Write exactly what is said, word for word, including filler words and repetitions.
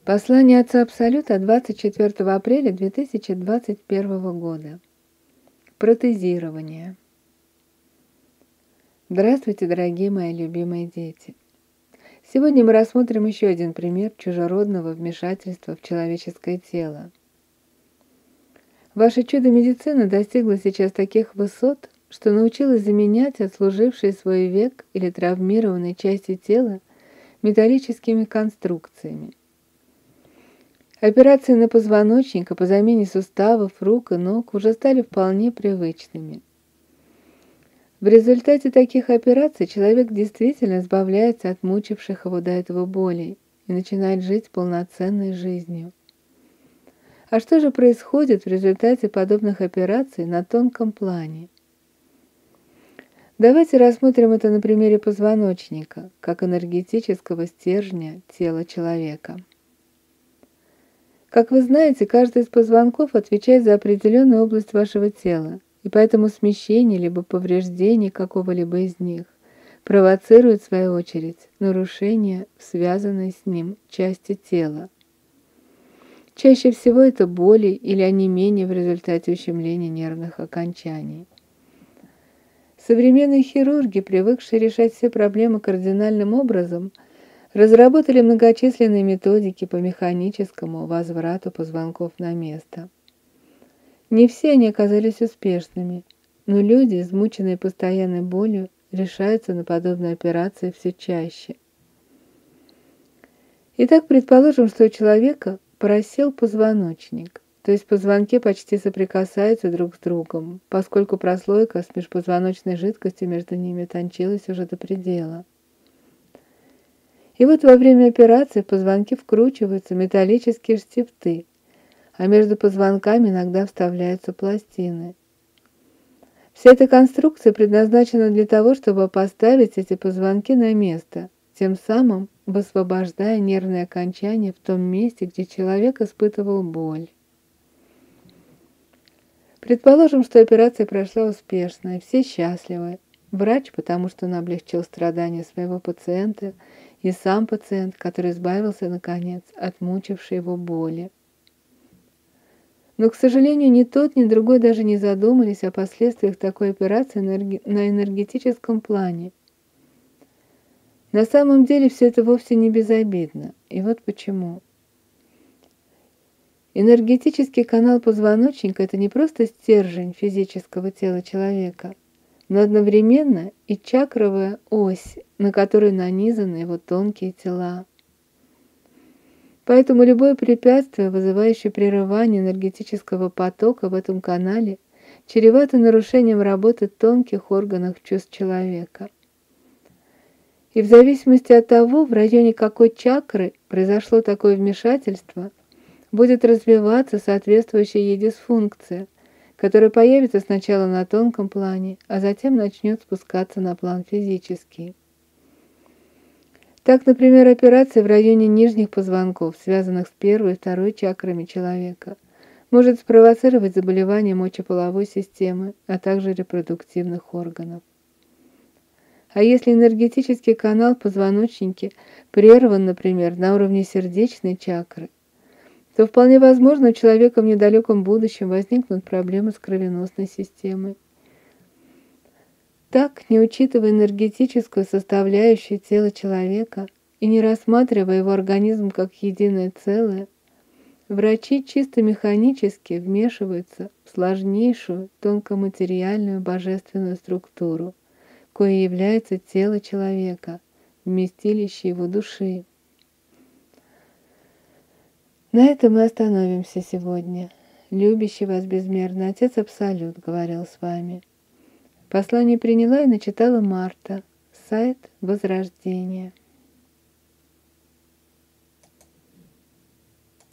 Послание Отца Абсолюта двадцать четвёртого апреля две тысячи двадцать первого года. Протезирование. Здравствуйте, дорогие мои любимые дети! Сегодня мы рассмотрим еще один пример чужеродного вмешательства в человеческое тело. Ваше чудо-медицина достигла сейчас таких высот, что научилась заменять отслужившие свой век или травмированные части тела металлическими конструкциями. Операции на позвоночник по замене суставов, рук и ног уже стали вполне привычными. В результате таких операций человек действительно избавляется от мучивших его до этого болей и начинает жить полноценной жизнью. А что же происходит в результате подобных операций на тонком плане? Давайте рассмотрим это на примере позвоночника, как энергетического стержня тела человека. Как вы знаете, каждый из позвонков отвечает за определенную область вашего тела, и поэтому смещение либо повреждение какого-либо из них провоцирует, в свою очередь, нарушение в связанной с ним части тела. Чаще всего это боли или онемение в результате ущемления нервных окончаний. Современные хирурги, привыкшие решать все проблемы кардинальным образом, разработали многочисленные методики по механическому возврату позвонков на место. Не все они оказались успешными, но люди, измученные постоянной болью, решаются на подобные операции все чаще. Итак, предположим, что у человека просел позвоночник, то есть позвонки почти соприкасаются друг с другом, поскольку прослойка с межпозвоночной жидкостью между ними тончилась уже до предела. И вот во время операции в позвонки вкручиваются металлические штифты, а между позвонками иногда вставляются пластины. Вся эта конструкция предназначена для того, чтобы поставить эти позвонки на место, тем самым высвобождая нервные окончания в том месте, где человек испытывал боль. Предположим, что операция прошла успешно, и все счастливы. Врач, потому что он облегчил страдания своего пациента, и сам пациент, который избавился, наконец, от мучившей его боли. Но, к сожалению, ни тот, ни другой даже не задумались о последствиях такой операции на энергетическом плане. На самом деле все это вовсе не безобидно, и вот почему. Энергетический канал позвоночника – это не просто стержень физического тела человека, но одновременно и чакровая ось, на которой нанизаны его тонкие тела. Поэтому любое препятствие, вызывающее прерывание энергетического потока в этом канале, чревато нарушением работы тонких органов чувств человека. И в зависимости от того, в районе какой чакры произошло такое вмешательство, будет развиваться соответствующая ей дисфункция, которая появится сначала на тонком плане, а затем начнет спускаться на план физический. Так, например, операция в районе нижних позвонков, связанных с первой и второй чакрами человека, может спровоцировать заболевания мочеполовой системы, а также репродуктивных органов. А если энергетический канал в позвоночнике прерван, например, на уровне сердечной чакры, то вполне возможно у человека в недалеком будущем возникнут проблемы с кровеносной системой. Так, не учитывая энергетическую составляющую тела человека и не рассматривая его организм как единое целое, врачи чисто механически вмешиваются в сложнейшую тонкоматериальную божественную структуру, коей является тело человека, вместилище его души. На этом мы остановимся сегодня. Любящий вас безмерно Отец Абсолют говорил с вами. Послание приняла и начитала Марта. Сайт Возрождения.